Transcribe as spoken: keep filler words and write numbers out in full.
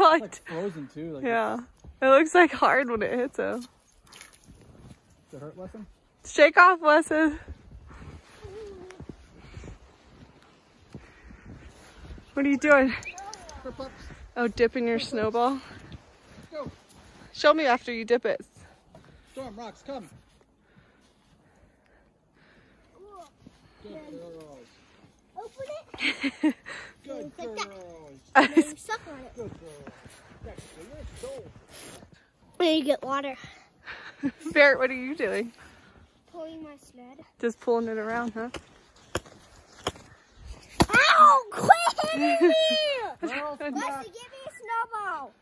like, like frozen too. Like yeah. It looks like hard when it hits him. Does it hurt, Wesson? Shake off, Wesson. What are you doing? Oh, dipping your snowball? Go. Show me after you dip it. Storm, rocks, come. Good girls. Open it. Good Like girls. And then you suck on it. Good girl. That's the soul. We need to get water. Barrett, what are you doing? Pulling my sled. Just pulling it around, huh? Ow! Quit hitting me! Girls, come Leslie, back. give me a snowball.